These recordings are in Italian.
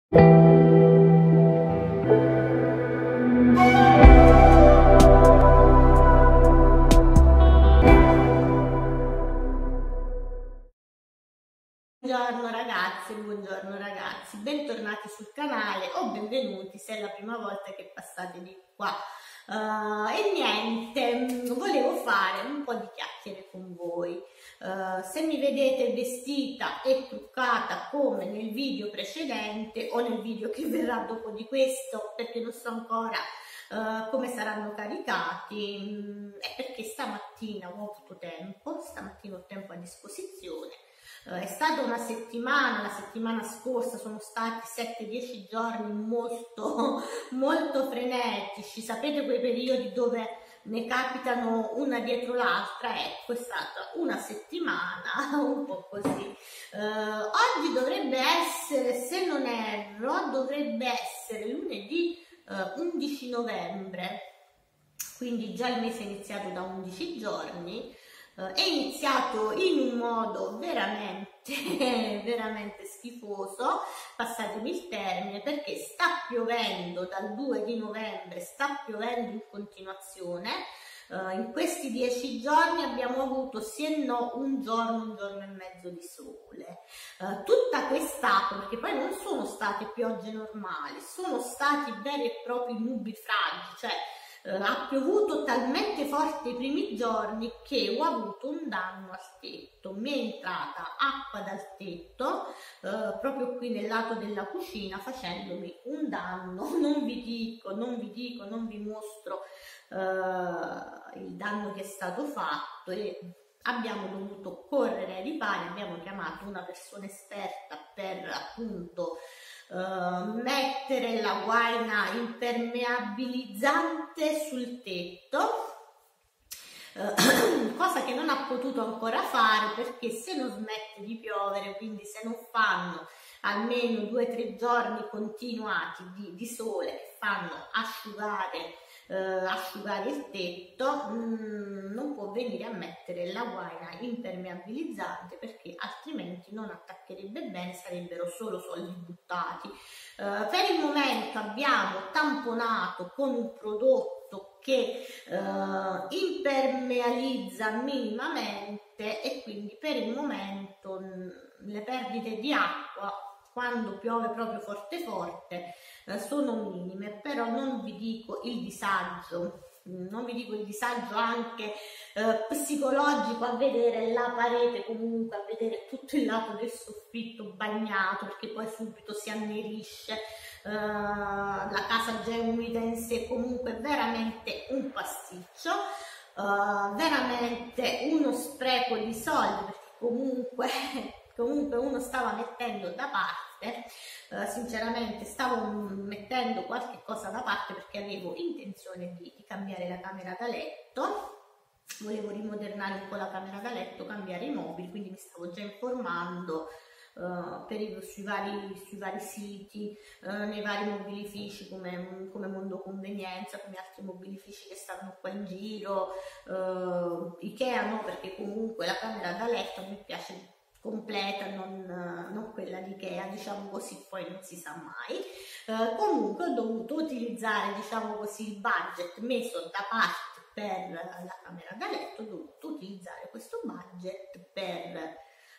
Buongiorno ragazzi, bentornati sul canale o benvenuti se è la prima volta che passate di qua. E niente, volevo fare un po' di chiacchiere con voi. Se mi vedete vestita e truccata come nel video precedente o nel video che verrà dopo di questo, perché non so ancora come saranno caricati, è perché stamattina ho avuto tempo, stamattina ho tempo a disposizione. È stata una settimana, la settimana scorsa sono stati 7-10 giorni molto frenetici, sapete quei periodi dove ne capitano una dietro l'altra? Ecco, è stata una settimana un po' così. Oggi dovrebbe essere, se non erro, dovrebbe essere lunedì 11 novembre, quindi già il mese è iniziato da 11 giorni. È iniziato in un modo veramente schifoso, passatemi il termine, perché sta piovendo dal 2 di novembre, sta piovendo in continuazione. In questi 10 giorni abbiamo avuto sì e no un giorno e mezzo di sole. Tutta quest'acqua, perché poi non sono state piogge normali, sono stati veri e propri nubifragi, cioè ha piovuto talmente forte i primi giorni che ho avuto un danno al tetto. Mi è entrata acqua dal tetto proprio qui nel lato della cucina, facendomi un danno. Non vi mostro il danno che è stato fatto, e abbiamo dovuto correre ai ripari. Abbiamo chiamato una persona esperta per appunto mettere la guaina impermeabilizzante sul tetto, cosa che non ha potuto ancora fare perché se non smette di piovere, quindi se non fanno almeno 2-3 giorni continuati di sole che fanno asciugare il tetto, non può venire a mettere la guaina impermeabilizzante, perché altrimenti non attaccherebbe bene, sarebbero solo soldi buttati. Per il momento abbiamo tamponato con un prodotto che impermeabilizza minimamente, e quindi per il momento le perdite di acqua quando piove proprio forte sono minime. Però non vi dico il disagio, anche psicologico a vedere la parete, comunque a vedere tutto il lato del soffitto bagnato, perché poi subito si annerisce, la casa già è umida in sé. Comunque veramente un pasticcio, veramente uno spreco di soldi, perché comunque uno stava mettendo da parte. Sinceramente stavo mettendo qualche cosa da parte perché avevo intenzione di cambiare la camera da letto, volevo rimodernare un po' la camera da letto, cambiare i mobili, quindi mi stavo già informando sui vari siti, nei vari mobilifici come Mondo Convenienza, come altri mobilifici che stanno qua in giro. Ikea no, perché comunque la camera da letto mi piace completa, non quella di Ikea, diciamo così, poi non si sa mai. Comunque ho dovuto utilizzare, diciamo così, il budget messo da parte per la camera da letto, ho dovuto utilizzare questo budget per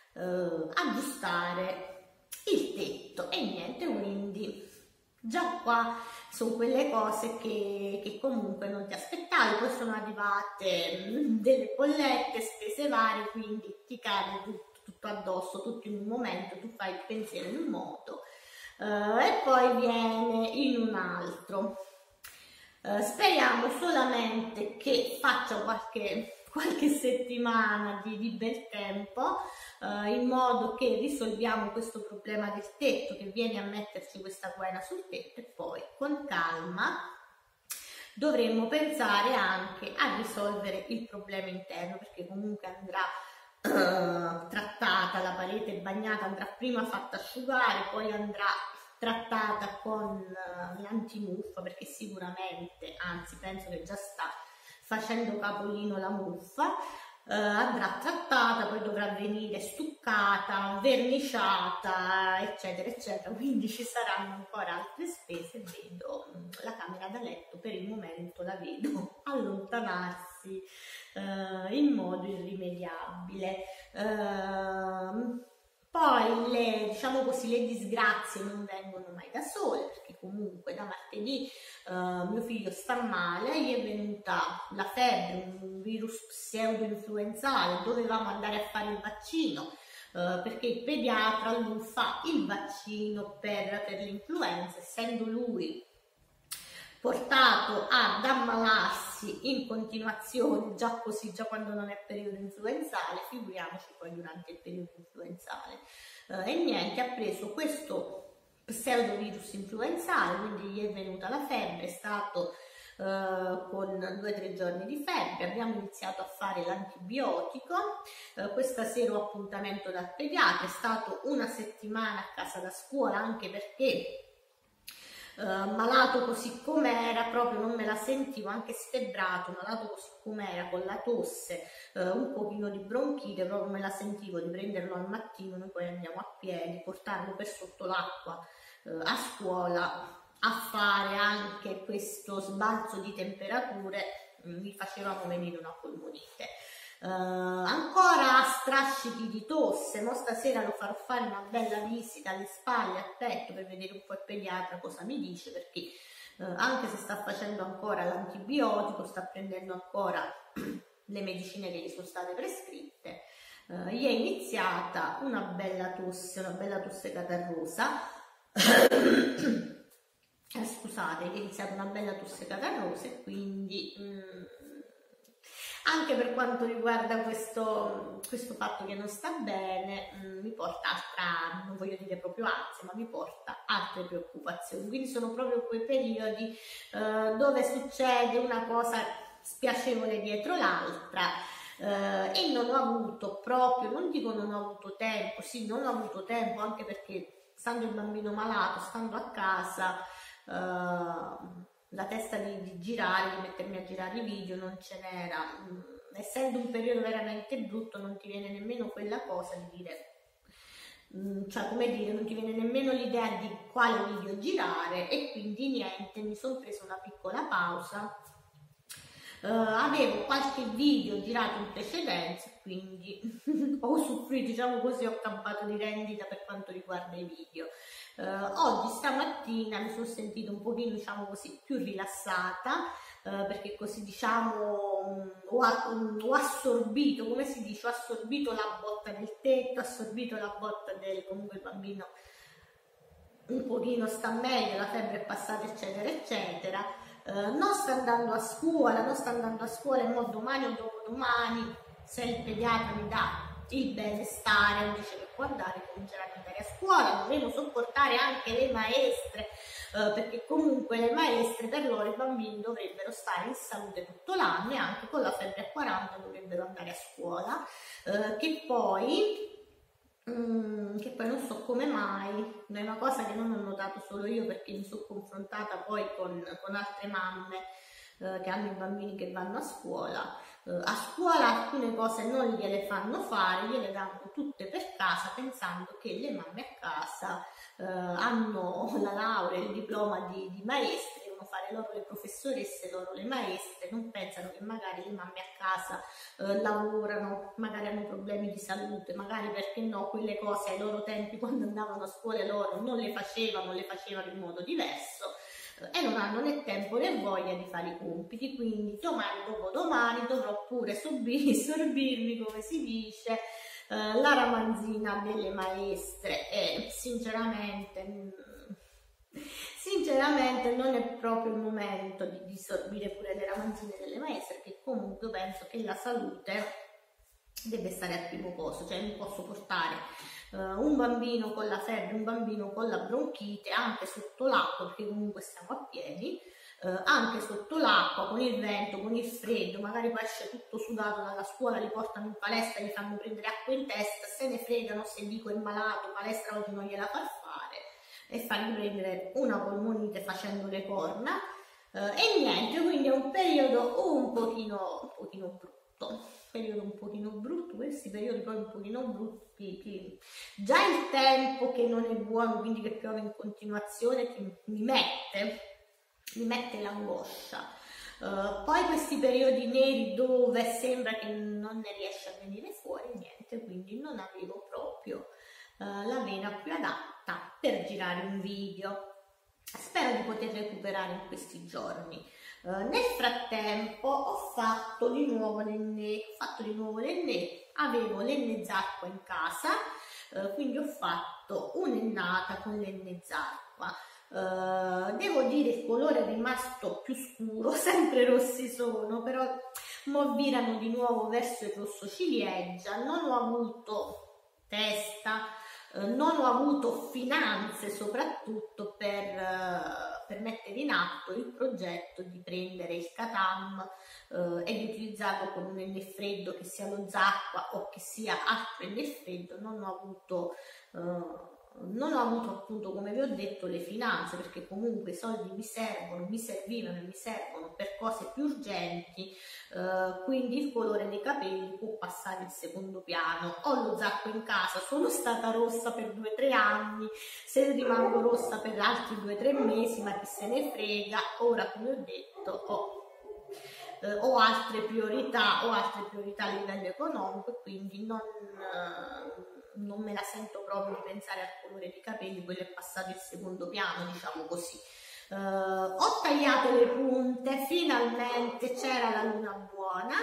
aggiustare il tetto, e niente, quindi già qua sono quelle cose che comunque non ti aspettavi. Poi sono arrivate delle bollette, spese varie, quindi ti cade tutto addosso, tutto in un momento, tu fai il pensiero in un modo e poi viene in un altro. Speriamo solamente che faccia qualche settimana di bel tempo, in modo che risolviamo questo problema del tetto, che viene a metterci questa guaina sul tetto, e poi con calma dovremmo pensare anche a risolvere il problema interno, perché comunque andrà trattata la parete bagnata, andrà prima fatta asciugare, poi andrà trattata con l'antimuffa, perché sicuramente, anzi penso che già sta facendo capolino la muffa, andrà trattata, poi dovrà venire stuccata, verniciata, eccetera, eccetera, quindi ci saranno ancora altre spese. Vedo la camera da letto, per il momento la vedo allontanarsi in modo irrimediabile. Poi diciamo così, le disgrazie non vengono mai da sole, perché comunque da martedì mio figlio sta male, gli è venuta la febbre, un virus pseudo-influenzale, dovevamo andare a fare il vaccino, perché il pediatra lui fa il vaccino per l'influenza, essendo lui portato ad ammalarsi in continuazione, già così, già quando non è periodo influenzale, figuriamoci poi durante il periodo influenzale. E niente, ha preso questo pseudovirus influenzale, quindi gli è venuta la febbre, è stato con 2 o 3 giorni di febbre, abbiamo iniziato a fare l'antibiotico, questa sera ho appuntamento dal pediatra, è stato una settimana a casa da scuola, anche perché malato così com'era, proprio non me la sentivo, anche sfebbrato, malato così com'era, con la tosse, un pochino di bronchite, proprio me la sentivo di prenderlo al mattino, noi poi andiamo a piedi, portarlo per sotto l'acqua a scuola, a fare anche questo sbalzo di temperature, mi facevamo venire una polmonite. Ancora strascichi di tosse, mo stasera lo farò fare una bella visita alle spalle, al petto, per vedere un po' il pediatra cosa mi dice, perché anche se sta facendo ancora l'antibiotico, sta prendendo ancora le medicine che gli sono state prescritte, gli è iniziata una bella tosse catarrosa. Scusate, gli è iniziata una bella tosse catarrosa, e quindi anche per quanto riguarda questo fatto che non sta bene, mi porta altra, non voglio dire proprio ansia, ma mi porta altre preoccupazioni. Quindi sono proprio quei periodi dove succede una cosa spiacevole dietro l'altra, e non ho avuto proprio, non dico non ho avuto tempo, sì, non ho avuto tempo, anche perché stando il bambino malato, stando a casa, la testa di girare, di mettermi a girare i video non ce n'era. Essendo un periodo veramente brutto, non ti viene nemmeno quella cosa di dire, cioè come dire, non ti viene nemmeno l'idea di quale video girare, e quindi niente, mi sono presa una piccola pausa. Avevo qualche video girato in precedenza, quindi ho usufruito, diciamo così, ho campato di rendita per quanto riguarda i video. Oggi stamattina mi sono sentita un pochino, diciamo così, più rilassata, perché così, diciamo, ho assorbito, come si dice, ho assorbito la botta del tetto, ho assorbito la botta del, comunque il bambino un pochino sta meglio, la febbre è passata, eccetera eccetera. Non sta andando a scuola, e mo domani o dopodomani, se il pediatra mi dà il benestare, mi dice che può andare, comincerà ad andare a scuola. Dovremo sopportare anche le maestre, perché comunque le maestre, per loro i bambini dovrebbero stare in salute tutto l'anno, e anche con la febbre a 40 dovrebbero andare a scuola, che poi non so come mai, è una cosa che non ho notato solo io, perché mi sono confrontata poi con altre mamme che hanno i bambini che vanno a scuola. A scuola alcune cose non gliele fanno fare, gliele danno tutte per casa, pensando che le mamme a casa hanno la laurea, il diploma di maestre, devono fare loro le professoresse, loro le maestre, non pensano che magari le mamme a casa lavorano, magari hanno problemi di salute, magari, perché no, quelle cose ai loro tempi, quando andavano a scuola, loro non le facevano in modo diverso, e non hanno né tempo né voglia di fare i compiti. Quindi domani, dopodomani dovrò pure sorbirmi, come si dice, la ramanzina delle maestre, e sinceramente non è proprio il momento di sorbire pure le ramanzine delle maestre, perché comunque penso che la salute deve stare al primo posto. Cioè non posso portare un bambino con la febbre, un bambino con la bronchite, anche sotto l'acqua, perché comunque stiamo a piedi, anche sotto l'acqua, con il vento, con il freddo, magari poi esce tutto sudato dalla scuola, li portano in palestra, gli fanno prendere acqua in testa, se ne fregano se dico è malato, palestra oggi non gliela fa fare, e fargli prendere una polmonite facendo le corna, e niente, quindi è un periodo un pochino brutto. periodo un pochino brutto, questi periodi poi un pochino brutti, già il tempo che non è buono, quindi che piove in continuazione, mi mette l'angoscia. Poi questi periodi neri dove sembra che non ne riesce a venire fuori niente, quindi non avevo proprio la vena più adatta per girare un video. Spero di poter recuperare in questi giorni. Nel frattempo ho fatto di nuovo l'enne, avevo l'ennezacqua in casa, quindi ho fatto un'ennata con l'ennezacqua. Devo dire il colore è rimasto più scuro, sempre rossi sono, però mo virano di nuovo verso il rosso ciliegia. Non ho avuto testa, non ho avuto finanze soprattutto per mettere in atto il progetto di prendere il Catam e di utilizzarlo con un ennefreddo, che sia lo Zacqua o che sia altro ennefreddo. Non ho avuto appunto, come vi ho detto, le finanze, perché comunque i soldi mi servivano e mi servono per cose più urgenti, quindi il colore dei capelli può passare in secondo piano. Ho lo Zacqua in casa, sono stata rossa per 2-3 anni, se rimango rossa per altri 2-3 mesi, ma chi se ne frega. Ora, come ho detto, ho altre priorità a livello economico, quindi non me la sento proprio di pensare al colore dei capelli, quello è passato in secondo piano, diciamo così. Ho tagliato le punte, finalmente c'era la luna buona,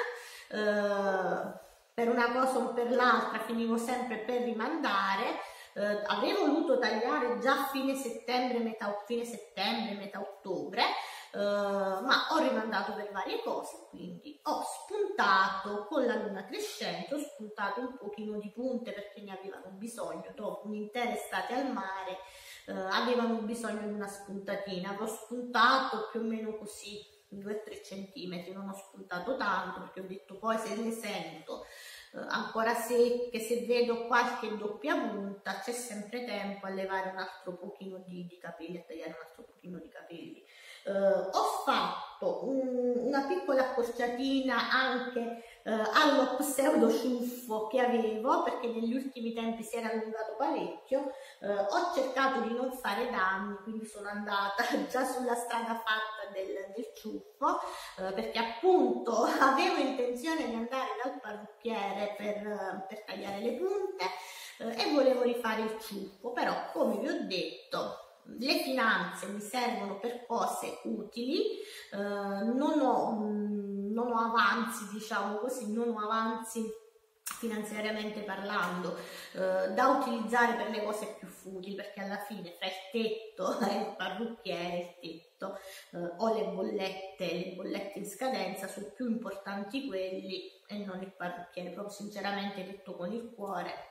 per una cosa o per l'altra finivo sempre per rimandare. Avevo voluto tagliare già fine settembre, metà ottobre, ma ho rimandato per varie cose, quindi ho spuntato con la luna crescente, ho spuntato un pochino di punte perché ne avevano bisogno. Dopo un'intera estate al mare avevano bisogno di una spuntatina. Avrò spuntato più o meno così 2-3 centimetri, non ho spuntato tanto perché ho detto poi se ne sento ancora secche, se vedo qualche doppia punta, c'è sempre tempo a levare un altro pochino di capelli, a tagliare un altro pochino di capelli. Ho fatto una piccola accorciatina anche allo pseudo ciuffo che avevo, perché negli ultimi tempi si era allungato parecchio. Ho cercato di non fare danni, quindi sono andata già sulla strada fatta del ciuffo, perché appunto avevo intenzione di andare dal parrucchiere per tagliare le punte e volevo rifare il ciuffo, però come vi ho detto le finanze mi servono per cose utili, non ho avanzi, diciamo così, non ho avanzi finanziariamente parlando da utilizzare per le cose più futili, perché alla fine fra il tetto e il parrucchiere, il tetto, ho le bollette in scadenza, sono più importanti quelli e non il parrucchiere, proprio sinceramente detto con il cuore.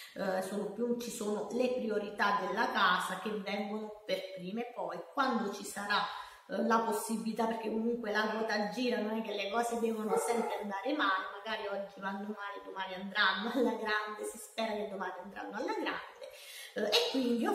Ci sono le priorità della casa che vengono per prime, poi quando ci sarà la possibilità, perché comunque la ruota gira, non è che le cose devono sempre andare male, magari oggi vanno male, domani andranno alla grande, si spera che domani andranno alla grande, e quindi ho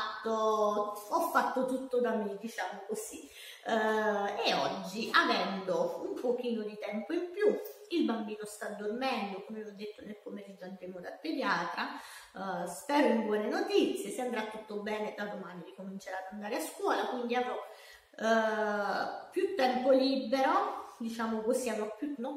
fatto tutto da me, diciamo così. E oggi, avendo un pochino di tempo in più, il bambino sta dormendo, come vi ho detto nel pomeriggio andremo dal pediatra, spero in buone notizie, se andrà tutto bene da domani ricomincerà ad andare a scuola, quindi avrò più tempo libero, diciamo così, avrò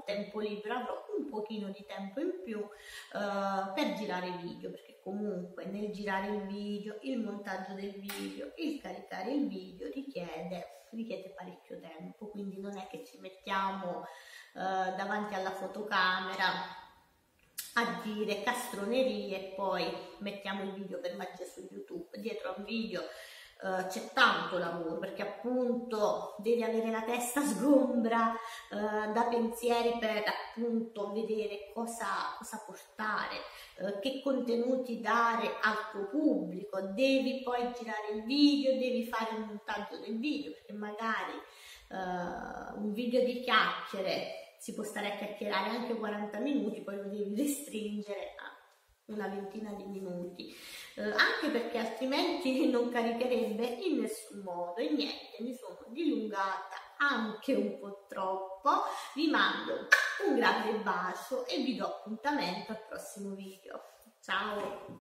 un pochino di tempo in più per girare i video, perché comunque nel girare il video, il montaggio del video, il caricare il video richiede parecchio tempo, quindi non è che ci mettiamo davanti alla fotocamera a dire castronerie e poi mettiamo il video per magia su YouTube. Dietro a un video c'è tanto lavoro, perché appunto devi avere la testa sgombra da pensieri per appunto vedere cosa portare, che contenuti dare al tuo pubblico, devi poi girare il video, devi fare il montaggio del video, perché magari un video di chiacchiere si può stare a chiacchierare anche 40 minuti, poi lo devi restringere a una ventina di minuti, anche perché altrimenti non caricherebbe in nessun modo. E niente, mi sono dilungata anche un po' troppo. Vi mando un grande bacio e vi do appuntamento al prossimo video. Ciao!